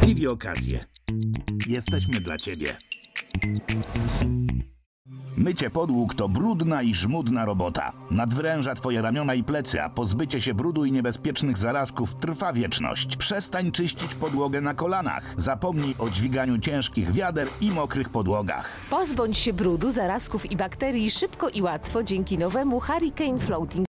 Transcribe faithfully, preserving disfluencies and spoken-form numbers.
Kiwi okazję. Jesteśmy dla ciebie. Mycie podłóg to brudna i żmudna robota. Nadwręża twoje ramiona i plecy, a pozbycie się brudu i niebezpiecznych zarazków trwa wieczność. Przestań czyścić podłogę na kolanach. Zapomnij o dźwiganiu ciężkich wiader i mokrych podłogach. Pozbądź się brudu, zarazków i bakterii szybko i łatwo dzięki nowemu Hurricane Floating